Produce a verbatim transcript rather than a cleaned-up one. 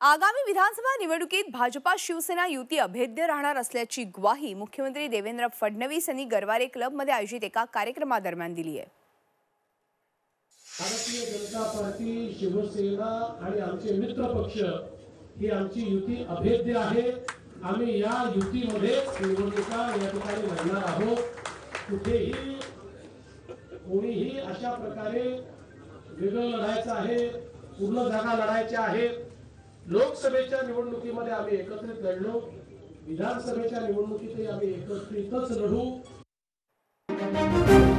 आगामी विधानसभा निवडणुकीत भाजपा शिवसेना युती अभेद्य राहणार असल्याची ग्वाही मुख्यमंत्री देवेंद्र फडणवीस यांनी गरवारे क्लबमध्ये आयोजित एका कार्यक्रमादरम्यान दिली आहे। भारतीय जनता पार्टी, शिवसेना आणि आमचे मित्र पक्ष ही आमची युती अभेद्य आहे। आम्ही या युतीमध्ये निवडणुका या ठिकाणी लढणार आहोत। कुठेही कोणीही अशा प्रकारे वेगळं लढायचं आहे, पूर्ण जागा लढायच्या आहेत। लोकसभेच्या निवडणुकीमध्ये आम्ही एकत्रित लढलो, विधानसभेच्या निवडणुकीतही आम्ही एकत्रितच लढू।